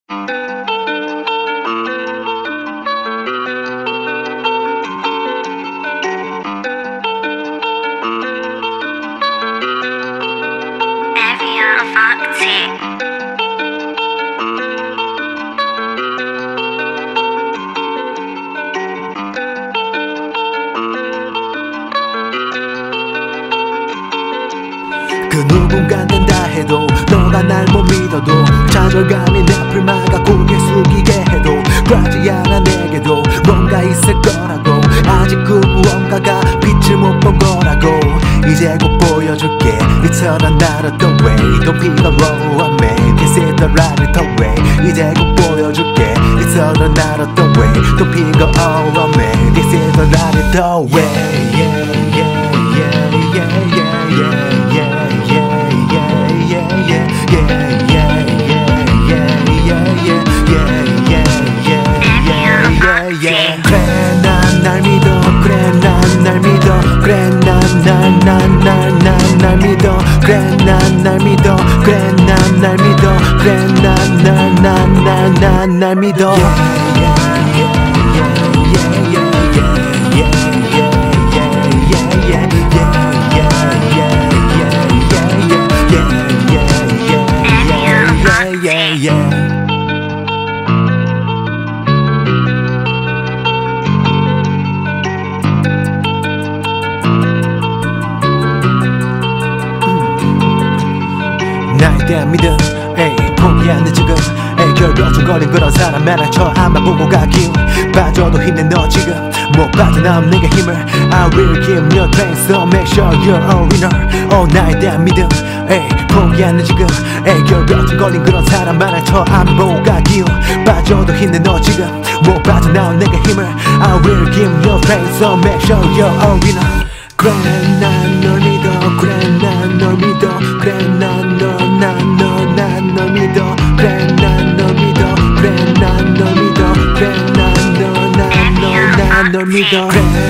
그 누군가 된다 해도 너가 날 못 믿어도 좌절감이 내 앞을 막아 고개 숙이게 해도 그러지 않아 내게도 뭔가 있을 거라고 아직 그 무언가가 빛을 못 본 거라고 이제 곧 보여줄게 Eternal not the way Don't pick up roll on me This is the right way 이제 곧 보여줄게 Eternal not the way Don't pick up all on me This is the right way yeah, yeah, yeah, yeah, yeah, yeah, yeah. 그래 난 날 믿어 그래 난 날 믿어 그래 난 날 믿어 그래 난 날 믿어 그래 난 날 믿어 그래 난 날 믿어 나에 대한 믿음 포기하는 지금 결벽증거린 그런 사람 많아져 아마 보고 가길 빠져도 힘내 너 지금 못 빠져나온 내게 힘을 I will give you thanks so make sure you're a winner 나에 대한 믿음 포기하는 지금 결벽증거린 그런 사람 많아져 아마 보고 가길 빠져도 힘내 너 지금 못 빠져나온 내게 힘을 I will give you thanks so make sure you're a winner 그래 난 널 믿어 그래 난 널 믿어 그래 난 널 믿어 그래 난 널 믿어 그래 난 널 믿어 그래 난 널 믿어